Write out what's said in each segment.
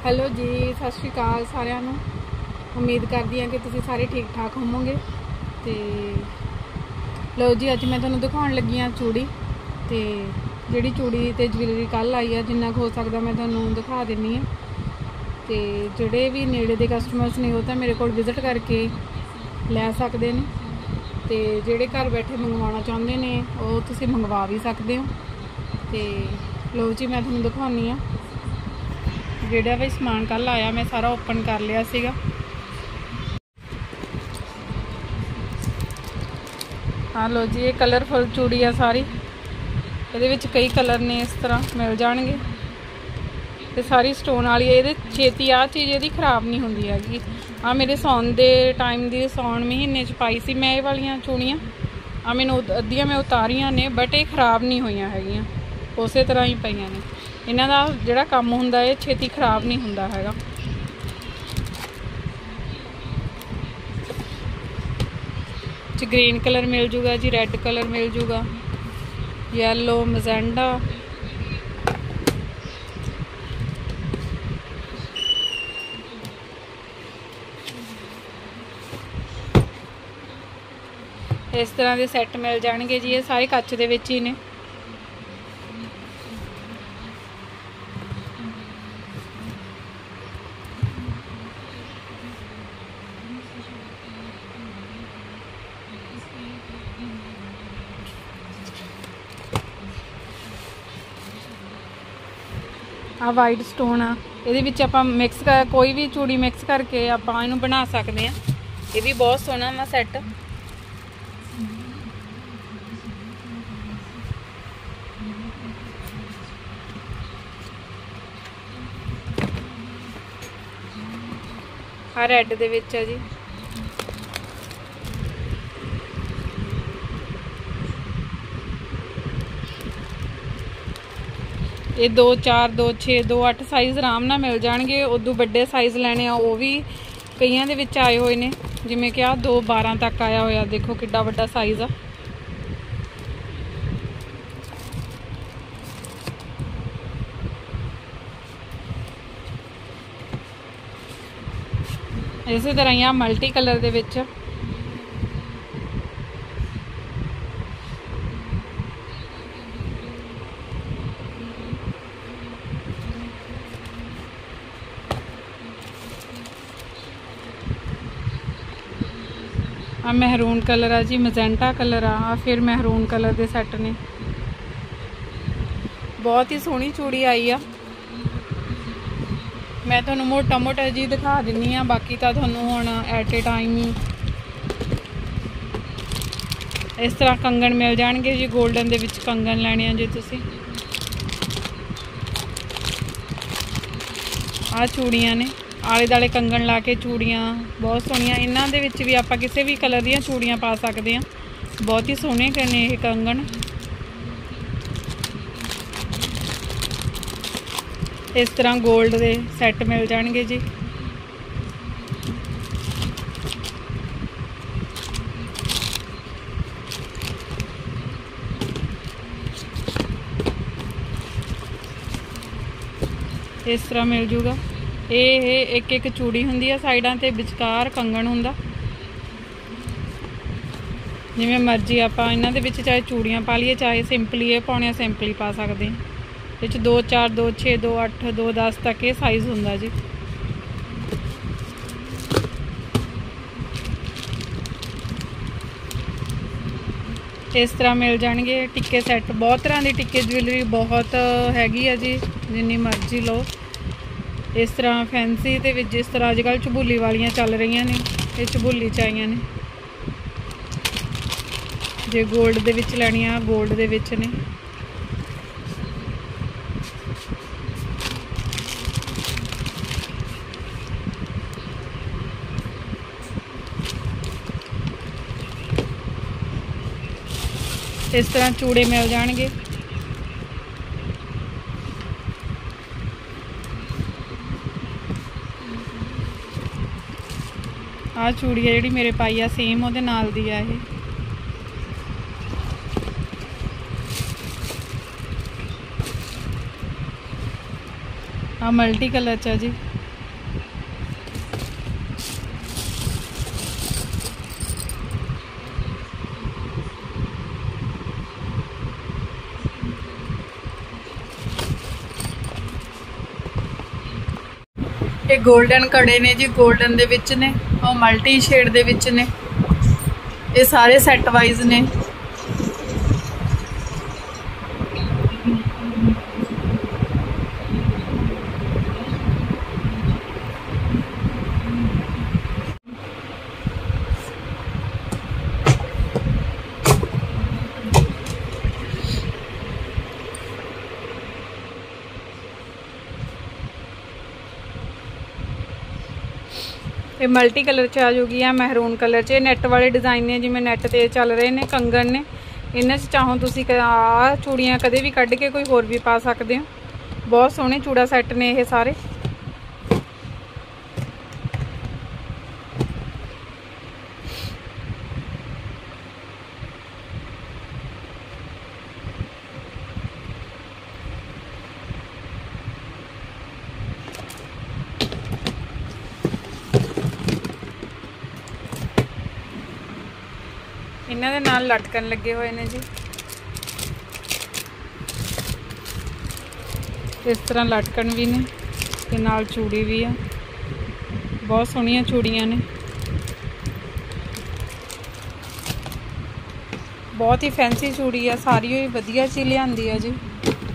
Hello जी, सत श्री अकाल सारिਆਂ ਨੂੰ। उम्मीद करती हाँ कि तुम सारे ठीक ठाक होवोगे। तो लो जी, अज मैं तुहानूं दिखाउण लगी हाँ चूड़ी। तो जिहड़ी चूड़ी ते ज्वैलरी कल आई है, जिन्ना हो सकता मैं तुहानूं दिखा दिंदी हाँ। तो जिहड़े भी नेड़े दे कस्टमर्स ने वो तो मेरे को विजिट करके लै सकते हैं। तो जिहड़े घर बैठे मंगवाना चाहते हैं वो तुसीं मंगवा भी सकते हो। तो लो जी, मैं तुहानूं दिखाउणी हाँ। जिहड़ा भी समान कल आया मैं सारा ओपन कर लिया सीगा। हाँ लो जी, ये कलरफुल चूड़ी है सारी। ये कई कलर ने इस तरह मिल जाएंगे। तो सारी स्टोन वाली है। ये छेती आ चीज़ ये खराब नहीं होंगी हैगी। आ मेरे सौन के टाइम की सौन महीने च पाई सी मैं ये वाली चूड़ियाँ। आ मैंने अद्धियां मैं उतारियां ने, बट ये खराब नहीं हुई हैगियां, उस तरह ही पईयां ने। इन्हां दा जिहड़ा काम हुंदा है छेती खराब नहीं हुंदा हैगा। ग्रीन कलर मिल जूगा जी, रैड कलर मिल जूगा, येलो, मजेंडा, इस तरह के सैट मिल जाएंगे जी। ये सारे कच दे विच ही ने। आ वाइट स्टोन आ, ये आप मिक्स कर कोई भी चूड़ी मिक्स करके आप इनू बना सकते हैं। ये भी बहुत सोहना वा सैट। आ रैड दे विच है जी। ये 2, 4, 2, 6, 2, 8 साइज़ आराम नाल मिल जाएंगे। उदों बड़े साइज़ लैने आ वो भी कईयां दे विच आए हुए ने, जिवें कि 2, 12 तक आया होया। देखो किड्डा वड्डा साइज़ आ। इस तरह ही आ मल्टी कलर दे विच। आ महरून कलर आ जी, मजेंटा कलर आ, फिर महरून कलर के सैट ने। बहुत ही सोहनी चूड़ी आई आ। मैं तुहानूं मोटा मोटा जी दिखा दिंदी हाँ, बाकी तो तुहानूं हुण एट ए टाइम ही इस तरह कंगन मिल जाएंगे जी। गोल्डन दे विच कंगन लैणे आ जी तुसीं। आ चूड़ियाँ ने आले दाले कंगन ला के चूड़ियाँ बहुत सोहनियां। इन्हां दे विच भी आपां किसी भी कलर दीयां चूड़ियाँ पा सकते हैं। बहुत ही सोहने ने ये कंगन। इस तरह गोल्ड के सैट मिल जाएंगे जी। इस तरह मिल जूगा। ये एक एक चूड़ी हुंदी है, साइडां ते विचकार कंगन हुंदा। जिवें मर्जी आपां इन्हां दे विच चाहे चूड़ियाँ पा लीए, चाहे सिंपली ये पाउणे सिंपली पा सकते हैं। ये 2, 4, 2, 6, 2, 8, 2, 10 तक ये साइज़ हुंदा जी। इस तरह मिल जाएंगे टिक्के सैट। बहुत तरह की टिक्के ज्वैलरी बहुत हैगी है जी, जिन्नी मर्जी लो। इस तरह फैंसी ते विच जिस तरह अजकल झबूली वालियां चल रही ने, ये झबूली च आईयां ने। जे गोल्ड दे विच लैणियां, गोल्ड दे विच ने। इस तरह चूड़े मिल जाएंगे। आ चूड़ी है जी मेरे पाई आ, सेम वो नाल दी है। ਆ ਮਲਟੀ ਕਲਰ ਚ ਆ ਜੀ। ਇਹ 골ਡਨ ਕੜੇ ਨੇ ਜੀ, 골ਡਨ ਦੇ ਵਿੱਚ ਨੇ, ਉਹ ਮਲਟੀ ਸ਼ੇਡ ਦੇ ਵਿੱਚ ਨੇ। ਇਹ ਸਾਰੇ ਸੈੱਟ ਵਾਈਜ਼ ਨੇ। ये मल्टी कलर च आ जाऊगी है, महरून कलर च। नैट वाले डिज़ाइन ने, जिमें नैट ते चल रहे हैं, कंगन ने। इन्हां च चाहो तुसी आ चूड़ियाँ कदे भी कढ़ के कोई होर भी पा सकते हो। बहुत सोहने चूड़ा सैट ने ये सारे। इन्हां दे नाल लटकन लगे हुए ने जी, इस तरह लटकन भी ने ते नाल चूड़ी भी है। बहुत सोहणियां चूड़ियां ने, बहुत ही फैंसी चूड़ी है, सारी ही वधिया ची लिआंदी है जी।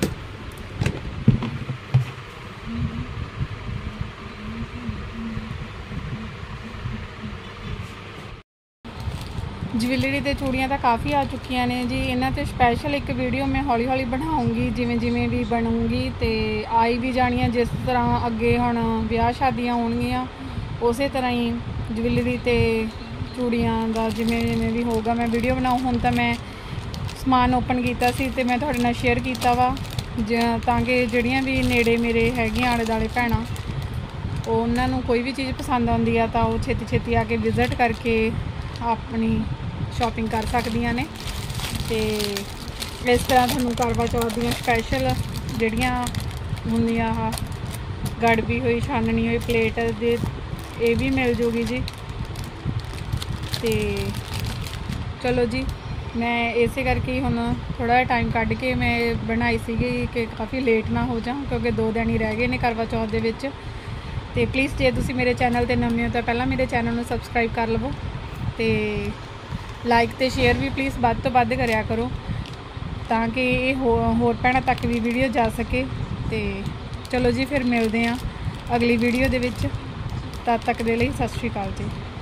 ज्वैलरी ते चूड़ियाँ तो काफ़ी आ चुकियां ने जी। इन्हां ते स्पैशल एक वीडियो मैं हौली हौली बनाऊँगी, जिमें जिमें भी बनूँगी तो आई भी जानियाँ। जिस तरह अगे हुण ब्याह शादियाँ होणगियां उस तरह ही ज्वैलरी ते चूड़ियाँ का जिमें जिमें भी होगा मैं वीडियो बनाऊँ। हुण तां मैं समान ओपन किया सी ते मैं तुहाडे नाल शेयर किया वा, तां कि जिहड़ियां भी नेड़े मेरे हैगियां आले दुआले भैणां उन्हां नूं कोई भी चीज़ पसंद आउंदी आ तां ओह छेती छेती आके विजिट करके अपनी शॉपिंग कर सकदियां ने। ते इस तरह तुहानूं करवा चौथ दियां स्पैशल जिहड़ियां हुंदियां गड़बी हुई छाननी हुई प्लेट दे ये भी मिल जूगी जी। ते चलो जी, मैं इसे करके ही हुण थोड़ा टाइम कढ़ के मैं बनाई सीगी कि काफ़ी लेट ना हो जाऊँ, क्योंकि 2 दिन ही रह गए ने करवा चौथ दे विच। ते प्लीज़ जे तुसीं मेरे चैनल ते नवे हो तां पहलां मेरे चैनल नूं सबसक्राइब कर लवो ते लाइक तो शेयर भी प्लीज़ वध तो वध करिया करो, ताकि ये होर भैणां तक भी वीडियो जा सके। तो चलो जी, फिर मिलते हैं अगली वीडियो दे विच। तद तक दे लई सत श्री अकाल जी।